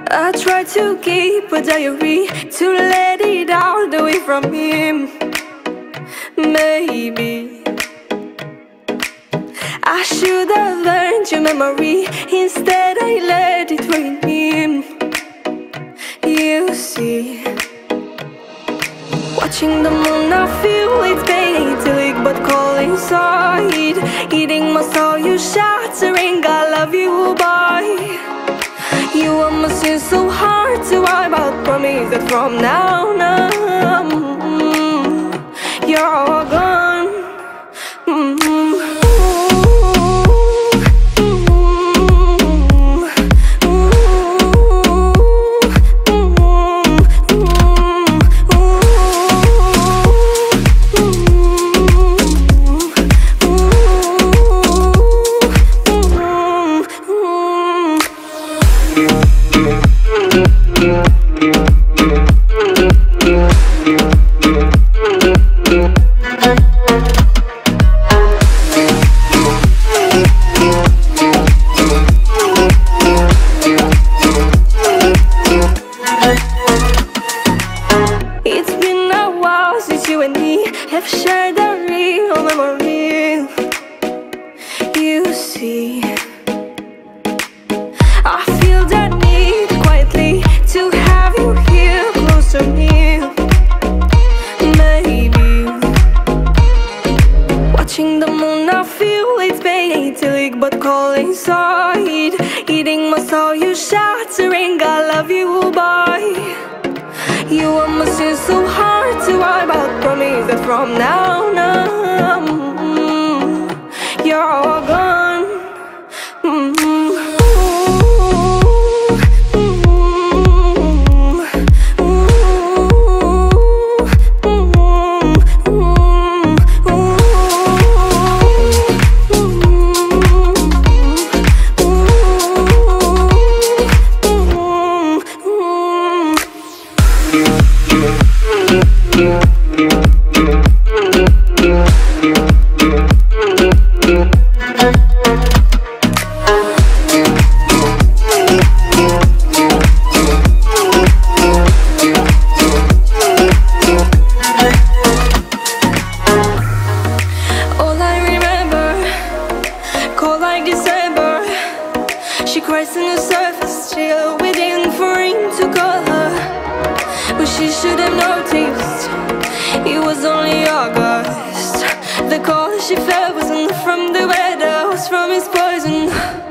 I tried to keep a diary to let it out away from him. Maybe I should have learned your memory. Instead I let it ruin him. You see, watching the moon I feel it's painful, but cold inside, eating my soul, you shattering. I love you, boy. You are my sin so hard to wipe out. Promise that from now on, you're all gone. It's been a while since you and me have shared a real memory. You see, I feel that need quietly to have you here close to me. Maybe watching the moon I feel it's painful, but cold inside, eating my soul, you shattering. I love you, boy. You are my sin so hard to wipe out. Promise that from now on, you're all gone. Cold like December, she cries on the surface, still waiting for him to call her. But she should have noticed it was only August. The call she felt wasn't from the weather, was from his poison.